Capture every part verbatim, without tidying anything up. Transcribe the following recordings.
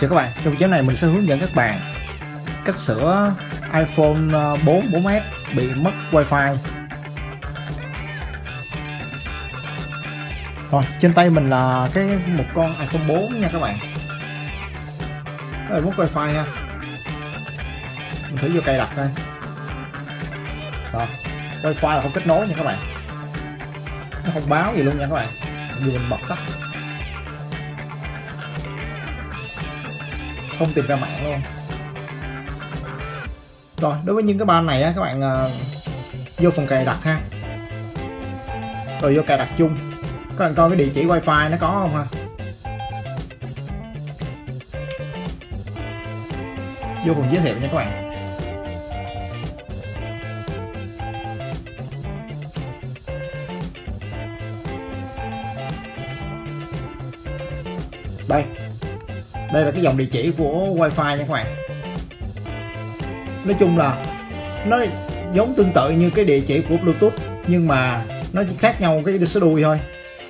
Chào các bạn, trong video này mình sẽ hướng dẫn các bạn cách sửa iPhone bốn, bốn S bị mất Wi-Fi. Rồi, trên tay mình là cái một con iPhone bốn nha các bạn. Nó bị mất Wi-Fi ha. Mình thử vô cài đặt coi. Rồi, Wi-Fi là không kết nối nha các bạn. Nó không báo gì luôn nha các bạn. Dù mình bật tắt, không tìm ra mạng luôn. Rồi, đối với những cái ban này á, các bạn uh, vô phần cài đặt ha, rồi vô cài đặt chung, các bạn coi cái địa chỉ Wi-Fi nó có không ha. Vô phần giới thiệu nha các bạn. Đây, đây là cái dòng địa chỉ của Wi-Fi nha các bạn. Nói chung là nó giống tương tự như cái địa chỉ của Bluetooth, nhưng mà nó chỉ khác nhau cái số đuôi thôi.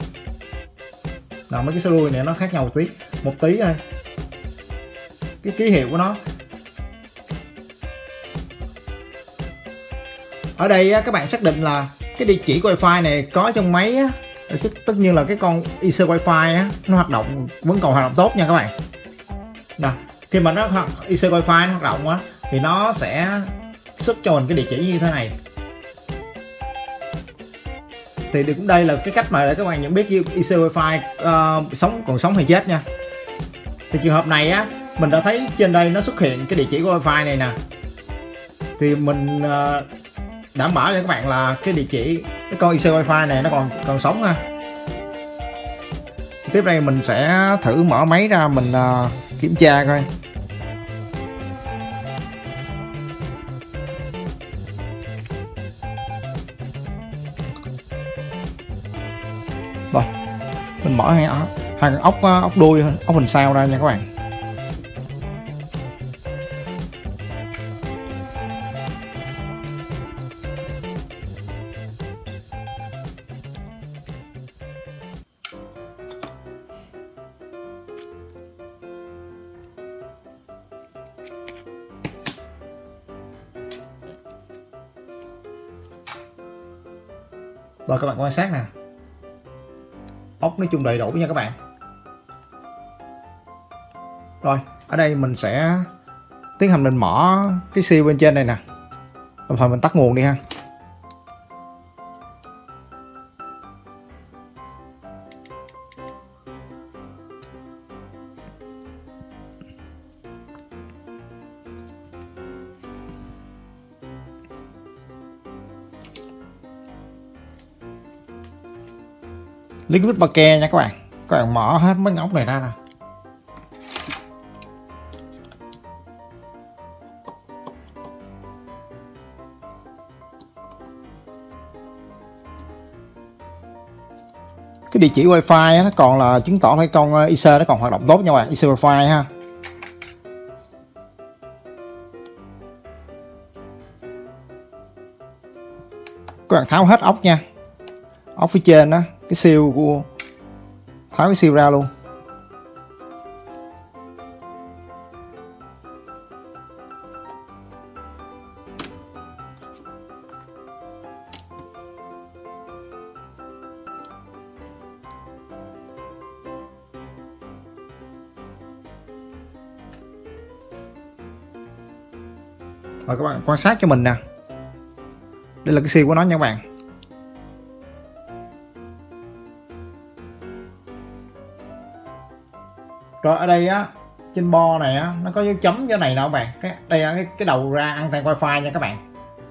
Là mấy cái số đuôi này nó khác nhau một tí, một tí thôi. Cái ký hiệu của nó. Ở đây các bạn xác định là cái địa chỉ của Wi-Fi này có trong máy á, tất nhiên là cái con i xê Wi-Fi á, nó hoạt động vẫn còn hoạt động tốt nha các bạn. Nè, khi mà nó i xê Wi-Fi nó hoạt động á thì nó sẽ xuất cho mình cái địa chỉ như thế này. Thì cũng đây là cái cách mà để các bạn nhận biết i xê Wi-Fi uh, sống còn sống hay chết nha. Thì trường hợp này á, mình đã thấy trên đây nó xuất hiện cái địa chỉ của Wi-Fi này nè. Thì mình uh, đảm bảo cho các bạn là cái địa chỉ cái con i xê Wi-Fi này nó còn còn sống ha. Tiếp đây mình sẽ thử mở máy ra mình uh, kiểm tra coi. Rồi, mình mở hai, hai con ốc ốc đuôi ốc hình sao ra nha các bạn. Rồi các bạn quan sát nè, ốc nói chung đầy đủ nha các bạn. Rồi ở đây mình sẽ tiến hành mình mở cái siêu bên trên này nè, đồng thời mình tắt nguồn đi ha. Liquid ba ke nha các bạn. Các bạn mở hết mấy ốc này ra nè. Cái địa chỉ Wi-Fi nó còn là chứng tỏ cái con i xê nó còn hoạt động tốt nha các bạn, i xê Wi-Fi ha. Các bạn tháo hết ốc nha. Ốc phía trên đó, cái siêu của tháo cái siêu ra luôn. Rồi các bạn quan sát cho mình nè. Đây là cái siêu của nó nha các bạn. Rồi ở đây á, trên bo này á, nó có dấu chấm chỗ này nè các bạn. Cái đây là cái, cái đầu ra anten Wi-Fi nha các bạn.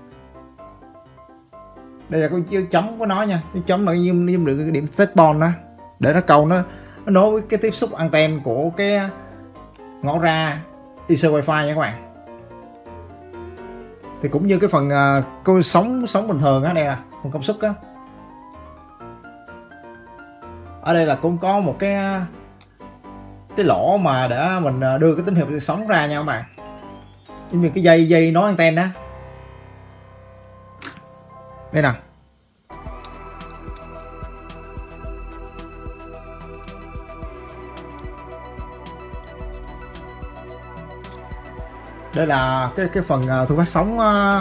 Đây là cái dấu chấm của nó nha. Dấu chấm là như như được cái điểm set point đó, để nó câu nó nó nối với cái tiếp xúc anten của cái ngõ ra i xê Wi-Fi nha các bạn. Thì cũng như cái phần uh, sóng sóng bình thường á, đây nè, phần công suất á. Ở đây là cũng có một cái cái lỗ mà để mình đưa cái tín hiệu sóng ra nha các bạn, giống như cái dây dây nối anten đó. Đây nè, Đây là cái cái phần thu phát sóng,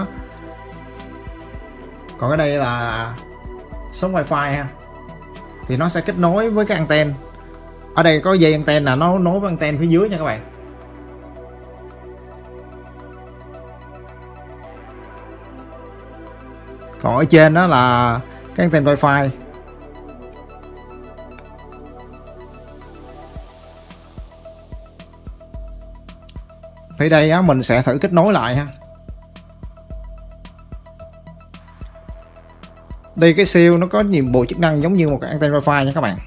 còn cái đây là sóng wifi ha, thì nó sẽ kết nối với cái anten. Ở đây có dây anten là nó nối với anten phía dưới nha các bạn. Còn ở trên đó là cái anten wifi. Thì đây á, mình sẽ thử kết nối lại ha. Đây cái siêu nó có nhiệm vụ chức năng giống như một cái anten wifi nha các bạn.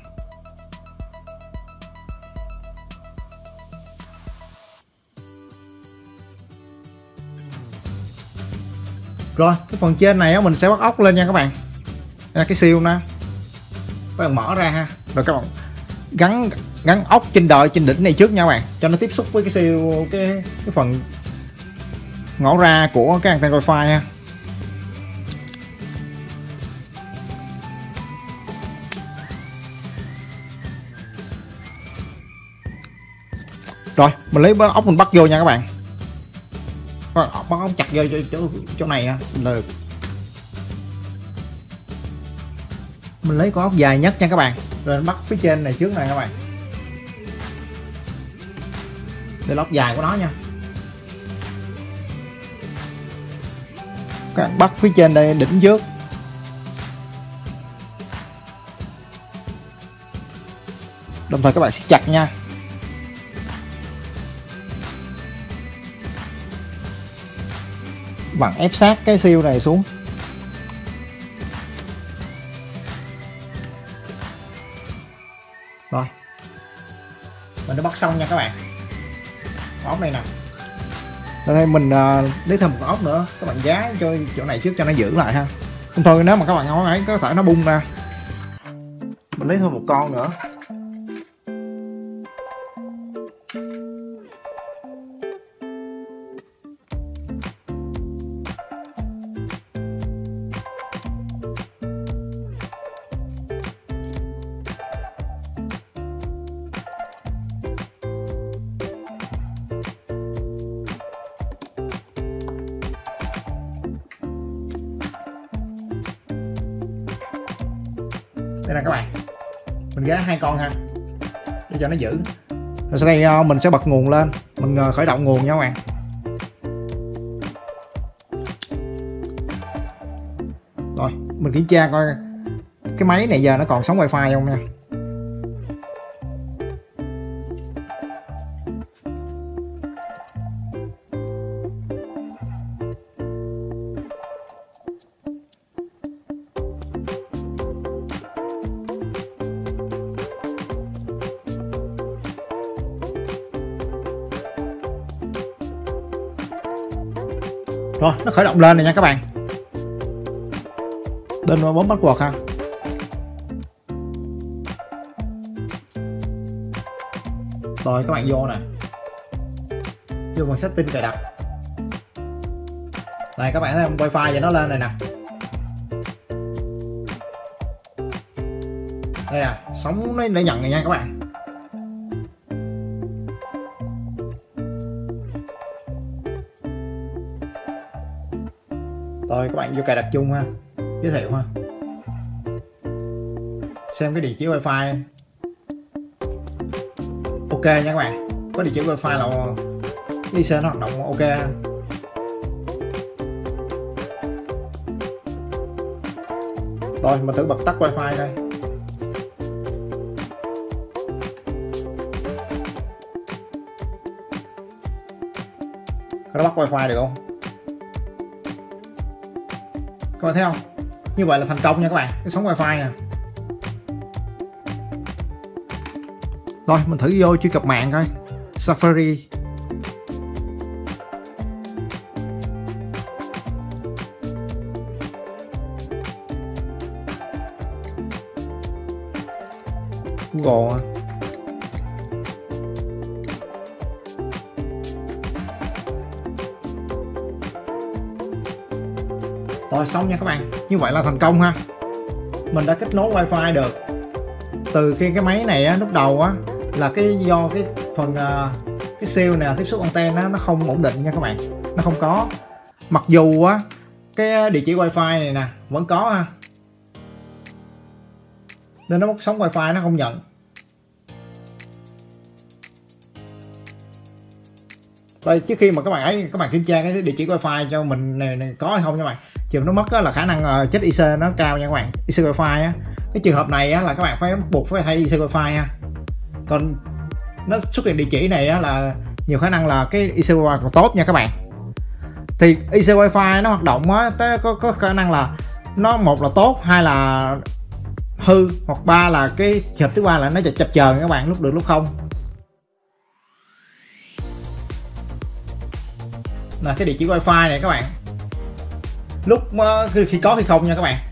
Rồi cái phần trên này á, mình sẽ bắt ốc lên nha các bạn. Đây là cái siêu nè, các bạn mở ra ha, rồi các bạn gắn gắn ốc trên đời trên đỉnh này trước nha các bạn, cho nó tiếp xúc với cái siêu cái cái phần ngõ ra của cái anten wifi ha. Rồi mình lấy ốc mình bắt vô nha các bạn, bắt ốc chặt vô chỗ, chỗ, chỗ này ha. Được, mình lấy con ốc dài nhất nha các bạn, rồi bắt phía trên này trước này các bạn. Đây là ốc dài của nó nha, các bạn bắt phía trên đây đỉnh trước. Đồng thời các bạn siết chặt nha. Bạn ép sát cái siêu này xuống. Rồi mình đã bắt xong nha các bạn. Con ốc này nè, đây mình uh, lấy thêm một con ốc nữa, các bạn giá cho chỗ này trước cho nó giữ lại ha. Không thôi nếu mà các bạn không ấy có thể nó bung ra. Mình lấy thêm một con nữa. Đây là các bạn, mình gá hai con ha để cho nó giữ. Rồi sau đây mình sẽ bật nguồn lên, mình khởi động nguồn nha các bạn. Rồi mình kiểm tra coi cái máy này giờ nó còn sóng wifi không nha. Rồi nó khởi động lên này nha các bạn. Bên bấm bắt quạt ha. Rồi các bạn vô nè, vô phần setting cài đặt. Đây các bạn thấy không, wifi vậy nó lên này nè. Đây nè, sóng nó để nhận này nha các bạn. Rồi các bạn vô cài đặt chung ha, giới thiệu ha, xem cái địa chỉ wifi. Ok nha các bạn, có địa chỉ wifi là i xê nó hoạt động ok. Rồi mình thử bật tắt wifi đây. Có bắt wifi được không? Các bạn thấy không? Như vậy là thành công nha các bạn, cái sóng wifi nè. Rồi mình thử vô truy cập mạng coi. Safari. Google. Rồi xong nha các bạn, như vậy là thành công ha. Mình đã kết nối wifi được. Từ khi cái máy này á, lúc đầu á là cái do cái phần uh, cái cái siêu nè, tiếp xúc anten nó nó không ổn định nha các bạn, nó không có. Mặc dù á cái địa chỉ wifi này nè vẫn có ha, nên nó mất sóng wifi nó không nhận. Đây, trước khi mà các bạn ấy các bạn kiểm tra cái địa chỉ wifi cho mình này, này có hay không nha các bạn. Trường nó mất á, là khả năng uh, chết i xê nó cao nha các bạn, i xê wifi á. Cái trường hợp này á, là các bạn phải buộc phải thay i xê wifi ha. Còn nó xuất hiện địa chỉ này á, là nhiều khả năng là cái i xê wifi còn tốt nha các bạn. Thì i xê wifi nó hoạt động á, tới có, có khả năng là nó một là tốt, hai là hư, hoặc ba là cái trường hợp thứ ba là nó chập chập chờn các bạn, lúc được lúc không. Là cái địa chỉ wifi này các bạn, lúc uh, khi có khi không nha các bạn.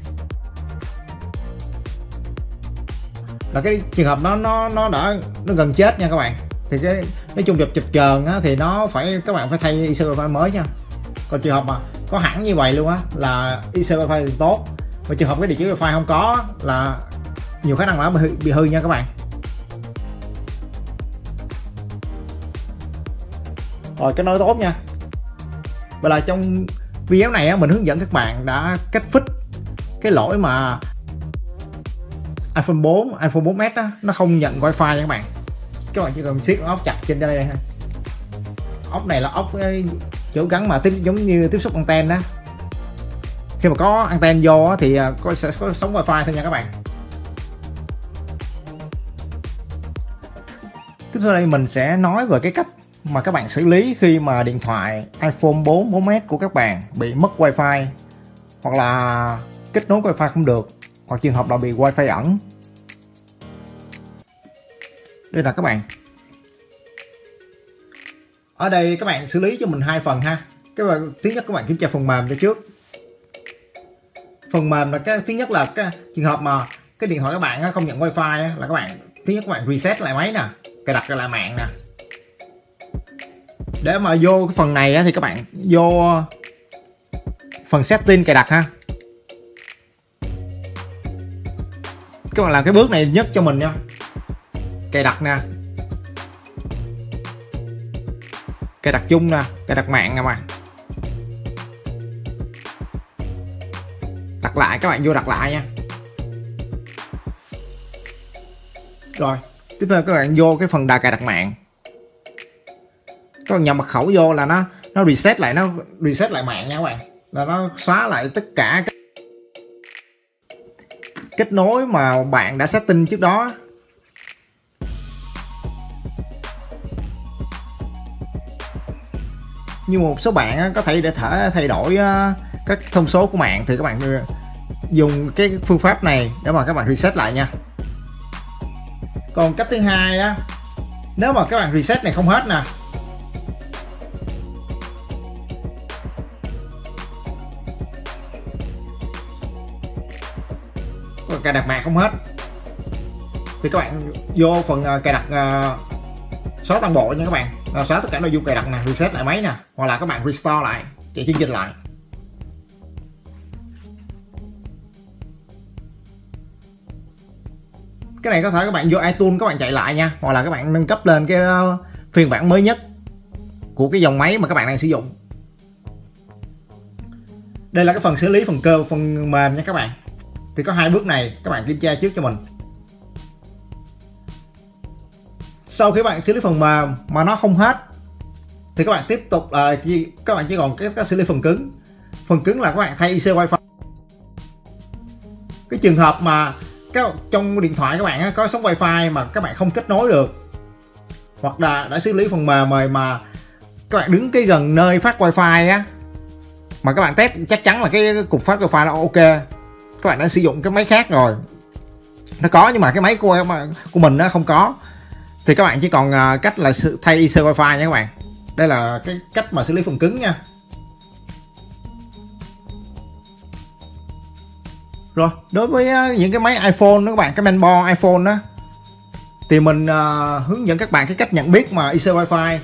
Là cái trường hợp nó nó nó đã nó gần chết nha các bạn. Thì cái nói chung chập chập chờn á, thì nó phải các bạn phải thay i xê wifi mới nha. Còn trường hợp mà có hẳn như vậy luôn á là i xê wifi thì tốt. Và trường hợp cái địa chỉ wifi không có là nhiều khả năng là bị, bị hư nha các bạn. Rồi cái nói tốt nha. Và là trong video này á, mình hướng dẫn các bạn đã cách fix cái lỗi mà iPhone bốn, iPhone bốn S á, nó không nhận wifi nha các bạn. Các bạn chỉ cần siết ốc chặt trên đây ha. Ốc này là ốc chỗ gắn mà tiếp giống như tiếp xúc anten đó. Khi mà có anten vô á, thì có sẽ có sóng wifi thôi nha các bạn. Tiếp theo đây mình sẽ nói về cái cách mà các bạn xử lý khi mà điện thoại iPhone bốn, bốn S của các bạn bị mất wifi, hoặc là kết nối wifi không được, hoặc trường hợp là bị wifi ẩn. Đây là các bạn. Ở đây các bạn xử lý cho mình hai phần ha. Cái thứ nhất các bạn kiểm tra phần mềm cho trước. Phần mềm là cái thứ nhất là cái trường hợp mà cái điện thoại các bạn không nhận wifi là các bạn thứ nhất các bạn reset lại máy nè, cài đặt lại mạng nè. Để mà vô cái phần này thì các bạn vô phần setting cài đặt ha. Các bạn làm cái bước này nhất cho mình nha. Cài đặt nè, cài đặt chung nè, cài đặt mạng nè mà. Đặt lại, các bạn vô đặt lại nha. Rồi, tiếp theo các bạn vô cái phần đà cài đặt mạng. Các bạn nhập mật khẩu vô là nó nó reset lại, nó reset lại mạng nha các bạn. Là nó xóa lại tất cả các kết nối mà bạn đã setting trước đó. Nhưng một số bạn có thể để thể thay đổi các thông số của mạng thì các bạn dùng cái phương pháp này để mà các bạn reset lại nha. Còn cách thứ hai á, nếu mà các bạn reset này không hết nè, cài đặt mạng không hết, thì các bạn vô phần cài đặt uh, xóa toàn bộ nha các bạn, là xóa tất cả nội dung cài đặt nè, reset lại máy nè, hoặc là các bạn restore lại, chạy chương trình lại. Cái này có thể các bạn vô iTunes các bạn chạy lại nha, hoặc là các bạn nâng cấp lên cái uh, phiên bản mới nhất của cái dòng máy mà các bạn đang sử dụng. Đây là cái phần xử lý phần cơ phần mềm nha các bạn. Thì có hai bước này các bạn kiểm tra trước cho mình. Sau khi bạn xử lý phần mềm mà nó không hết thì các bạn tiếp tục là các bạn chỉ còn cái, cái xử lý phần cứng. Phần cứng là các bạn thay i xê wifi. Cái trường hợp mà các, trong điện thoại các bạn có sóng wifi mà các bạn không kết nối được, hoặc là đã xử lý phần mềm rồi mà các bạn đứng cái gần nơi phát wifi á, mà các bạn test chắc chắn là cái cục phát wifi nó ok, các bạn đã sử dụng cái máy khác rồi, nó có nhưng mà cái máy của của mình nó không có, thì các bạn chỉ còn cách là thay i xê wifi nha các bạn. Đây là cái cách mà xử lý phần cứng nha. Rồi đối với những cái máy iPhone đó các bạn, cái mainboard iPhone đó, thì mình uh, hướng dẫn các bạn cái cách nhận biết mà i xê wifi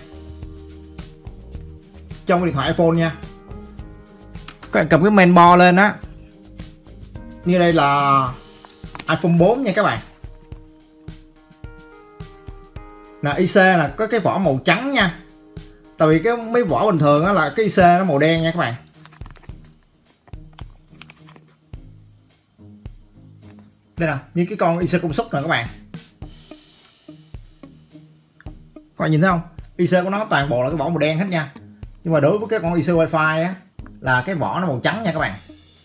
trong điện thoại iPhone nha. Các bạn cầm cái mainboard lên á, như đây là iPhone bốn nha các bạn. Là i xê là có cái vỏ màu trắng nha. Tại vì cái mấy vỏ bình thường á là cái i xê nó màu đen nha các bạn. Đây nè, như cái con i xê công suất nè các bạn. Các bạn nhìn thấy không? i xê của nó toàn bộ là cái vỏ màu đen hết nha. Nhưng mà đối với cái con i xê Wi-Fi á là cái vỏ nó màu trắng nha các bạn.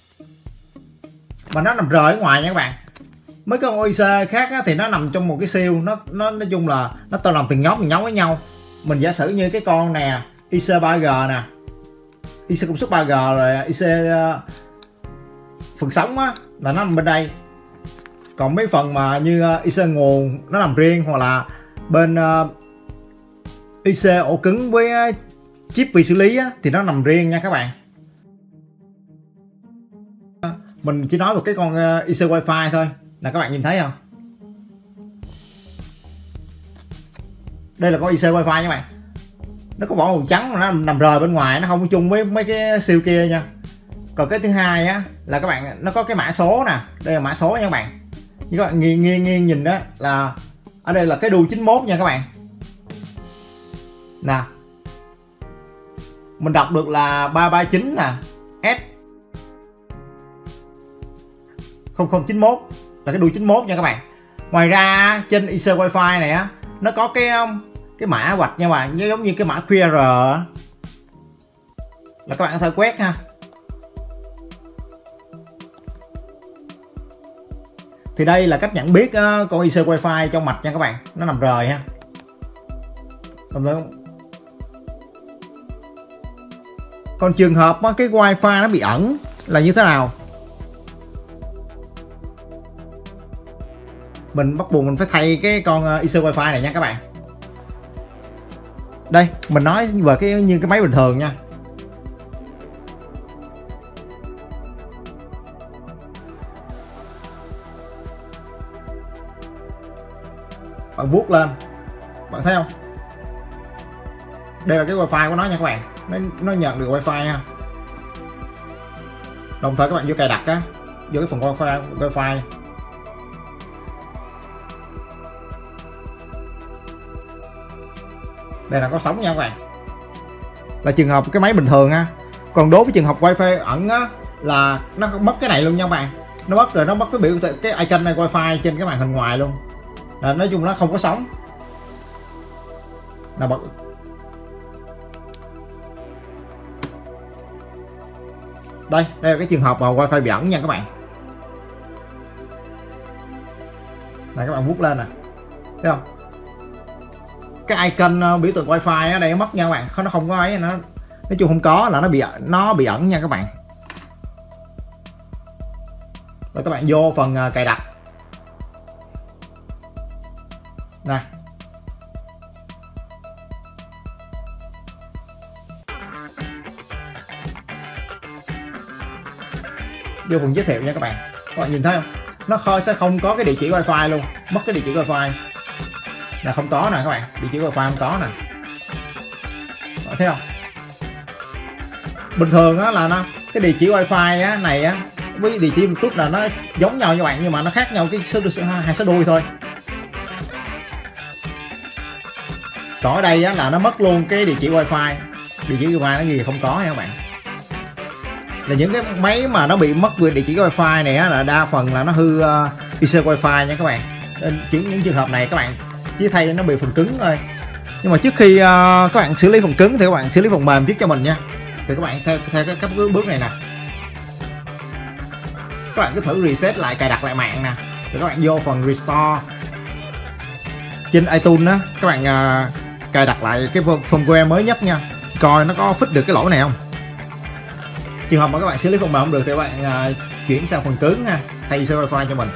Mà nó nằm rời ở ngoài nha các bạn. Mấy cái con i xê khác á, thì nó nằm trong một cái siêu, nó nó nói chung là nó tao làm từng nhóm từng nhóm với nhau. Mình giả sử như cái con nè, i xê ba G nè, i xê công suất ba G rồi i xê uh, phần sống á là nó nằm bên đây. Còn mấy phần mà như uh, i xê nguồn nó nằm riêng, hoặc là bên uh, i xê ổ cứng với uh, chip vi xử lý á, thì nó nằm riêng nha các bạn. Mình chỉ nói về cái con uh, i xê Wi-Fi thôi là các bạn nhìn thấy không? Đây là con i xê Wi-Fi nha các bạn. Nó có vỏ màu trắng mà nó nằm rời bên ngoài, nó không có chung với mấy cái siêu kia nha. Còn cái thứ hai á là các bạn, nó có cái mã số nè, đây là mã số nha các bạn. Như các bạn nghiêng nghiêng nghiêng nhìn đó là ở đây là cái đu chín mốt nha các bạn. Nè. Mình đọc được là ba ba chín nè, S không không chín mốt là cái đuôi chín mốt nha các bạn. Ngoài ra trên i xê Wi-Fi này á nó có cái cái mã vạch nha các bạn, giống như cái mã quy rờ là các bạn có thể quét ha. Thì đây là cách nhận biết uh, con i xê Wi-Fi trong mạch nha các bạn, nó nằm rời ha. Còn trường hợp uh, cái Wi-Fi nó bị ẩn là như thế nào? Mình bắt buộc mình phải thay cái con uh, i xê Wi-Fi này nha các bạn. Đây, mình nói về cái như cái máy bình thường nha. Bạn vuốt lên, bạn thấy không? Đây là cái Wi-Fi của nó nha các bạn. Nó, nó nhận được Wi-Fi ha. Đồng thời các bạn vô cài đặt á, vô cái phần Wi-Fi, Wi-Fi. Đây là có sóng nha các bạn. Là trường hợp cái máy bình thường ha. Còn đối với trường hợp Wi-Fi ẩn á là nó mất cái này luôn nha các bạn. Nó mất rồi, nó mất cái biểu cái icon này Wi-Fi trên cái màn hình ngoài luôn. Là nói chung nó không có sóng. Nào bật. Đây, đây là cái trường hợp mà Wi-Fi bị ẩn nha các bạn. Này các bạn vuốt lên nè. Thấy không? Cái icon uh, biểu tượng Wi-Fi ở đây nó mất nha các bạn, nó không có ấy, nó nói chung không có, là nó bị nó bị ẩn nha các bạn. Rồi các bạn vô phần uh, cài đặt nè. Vô phần giới thiệu nha các bạn. Các bạn nhìn thấy không? Nó khơi sẽ không có cái địa chỉ Wi-Fi luôn, mất cái địa chỉ Wi-Fi là không có nè các bạn, địa chỉ Wi-Fi không có nè. Bạn thấy không? Bình thường á là nó cái địa chỉ Wi-Fi á này á với địa chỉ Bluetooth là nó giống nhau các bạn, nhưng mà nó khác nhau cái số hai số đuôi thôi. Còn ở đây á là nó mất luôn cái địa chỉ Wi-Fi, địa chỉ Wi-Fi nó gì không có nha các bạn. Là những cái máy mà nó bị mất địa chỉ Wi-Fi này á là đa phần là nó hư uh, i xê Wi-Fi nha các bạn. Nên những trường hợp này các bạn chỉ thay nó bị phần cứng thôi. Nhưng mà trước khi uh, các bạn xử lý phần cứng thì các bạn xử lý phần mềm trước cho mình nha. Thì các bạn theo theo các bước này nè. Các bạn cứ thử reset lại, cài đặt lại mạng nè. Rồi các bạn vô phần restore trên iTunes á, các bạn uh, cài đặt lại cái firmware mới nhất nha, coi nó có fix được cái lỗi này không. Trường hợp mà các bạn xử lý phần mềm không được thì các bạn uh, chuyển sang phần cứng ha, thay i xê Wi-Fi cho mình.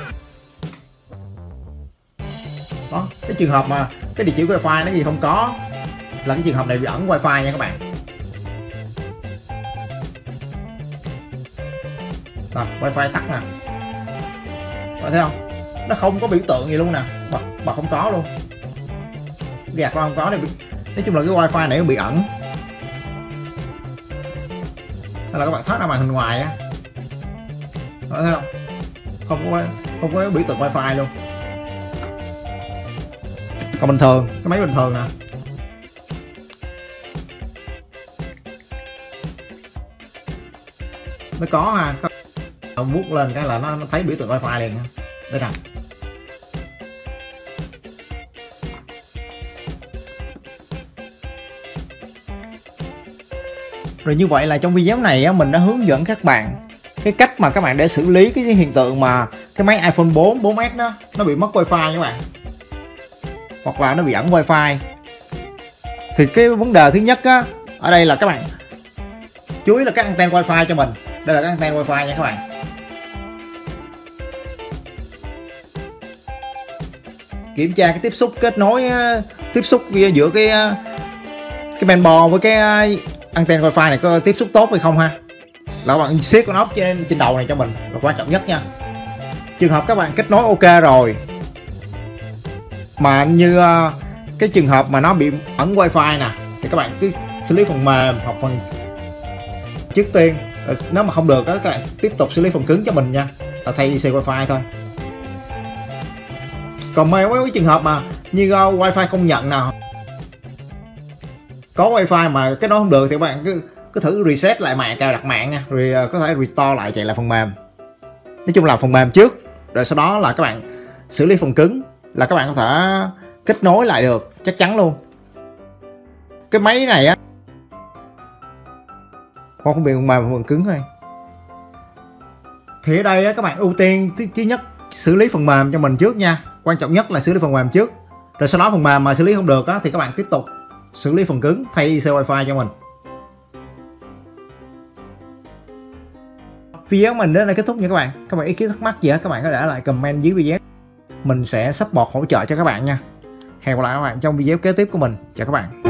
Đó, cái trường hợp mà cái địa chỉ Wi-Fi nó gì không có là cái trường hợp này bị ẩn Wi-Fi nha các bạn. Rồi, Wi-Fi tắt nè. Bạn thấy không? Nó không có biểu tượng gì luôn nè, bật bật không có luôn. Gạt ra không có đây. Nói chung là cái Wi-Fi này nó bị ẩn. Hay là các bạn thoát ra màn hình ngoài á. Bạn thấy không? Không có không có biểu tượng Wi-Fi luôn. Còn bình thường, cái máy bình thường nè. nó có ha, có bút lên cái là nó, nó thấy biểu tượng wifi liền. Đây nè. Rồi như vậy là trong video này á, mình đã hướng dẫn các bạn cái cách mà các bạn để xử lý cái hiện tượng mà cái máy iPhone bốn, bốn S đó nó bị mất wifi các bạn, hoặc là nó bị ẩn wifi. Thì cái vấn đề thứ nhất á, ở đây là các bạn chú ý là cái anten wifi cho mình. Đây là cái anten wifi nha các bạn. Kiểm tra cái tiếp xúc kết nối, tiếp xúc giữa cái cái mainboard với cái anten wifi này có tiếp xúc tốt hay không ha. Là các bạn siết con ốc trên trên đầu này cho mình là quan trọng nhất nha. Trường hợp các bạn kết nối ok rồi mà như uh, cái trường hợp mà nó bị ẩn wifi nè, thì các bạn cứ xử lý phần mềm hoặc phần trước tiên. Rồi nếu mà không được đó, các bạn tiếp tục xử lý phần cứng cho mình nha, là thay xê wifi thôi. Còn mấy cái trường hợp mà như uh, wifi không nhận nào, có wifi mà cái đó không được thì các bạn cứ cứ thử reset lại mạng, cài đặt mạng nha, rồi uh, có thể restore lại, chạy lại phần mềm. Nói chung là phần mềm trước, rồi sau đó là các bạn xử lý phần cứng, là các bạn có thể kết nối lại được chắc chắn luôn. Cái máy này á không bị phần mềm phần cứng thôi. Thì ở đây á, các bạn ưu tiên thứ nhất xử lý phần mềm cho mình trước nha. Quan trọng nhất là xử lý phần mềm trước, rồi sau đó phần mềm mà xử lý không được á, thì các bạn tiếp tục xử lý phần cứng, thay xê wifi cho mình. Video của mình đến đây kết thúc nha các bạn. Các bạn ý kiến thắc mắc gì á, các bạn có để lại comment dưới video. Mình sẽ support hỗ trợ cho các bạn nha. Hẹn gặp lại các bạn trong video kế tiếp của mình. Chào các bạn.